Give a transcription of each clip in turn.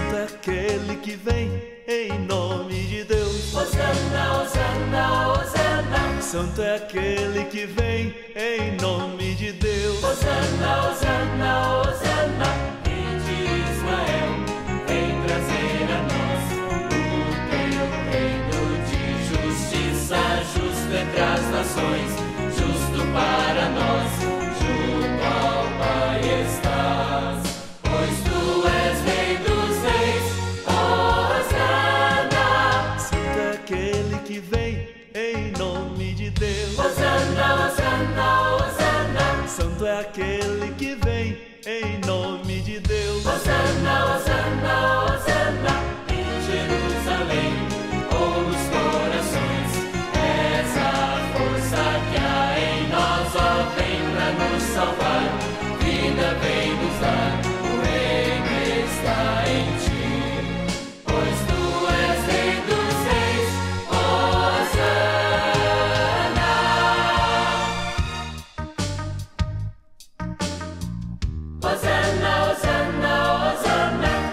Santo é aquele que vem em nome de Deus. Hosana, Hosana, Hosana. Santo é aquele que vem em nome de Deus. Hosana, Hosana, Hosana. Rei de Israel, vem trazer a nós o teu reino de justiça, justo entre as nações, justo para nós, junto ao Pai estás, pois tu és Rei dos Reis. Hosana. Santo é aquele que vem em nome de Deus. Hosana, Hosana, Hosana. Santo é aquele que vem em nome de Deus. Hosana, Hosana, Hosana. Em Jerusalém ou nos corações, essa força que há em nós, ó, vem pra nos salvar, vida vem nos dar, o reino está em ti, pois tu és Rei dos Reis. Hosana. Hosana, Hosana, Hosana.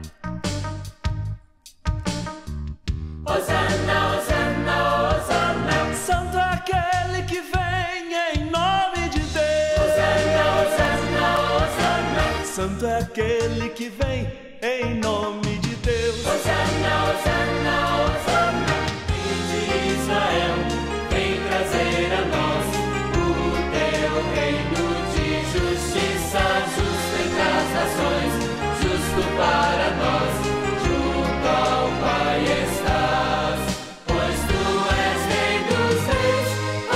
Hosana, Hosana, Hosana. Santo é aquele que vem em nome de Deus. Hosana, Hosana, Hosana. Santo é aquele que vem em nome de Deus. Hosana, Hosana, Hosana. Rei de Israel, vem trazer a nós o teu reino de justiça, justo entre as nações, justo para nós, junto ao Pai estás, pois tu és Rei dos Reis.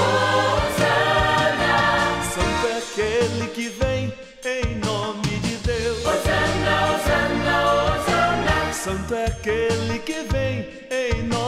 Hosana. Santo é aquele que vem em nome de Deus. Hosana, Hosana, Hosana. Santo é aquele que vem em nome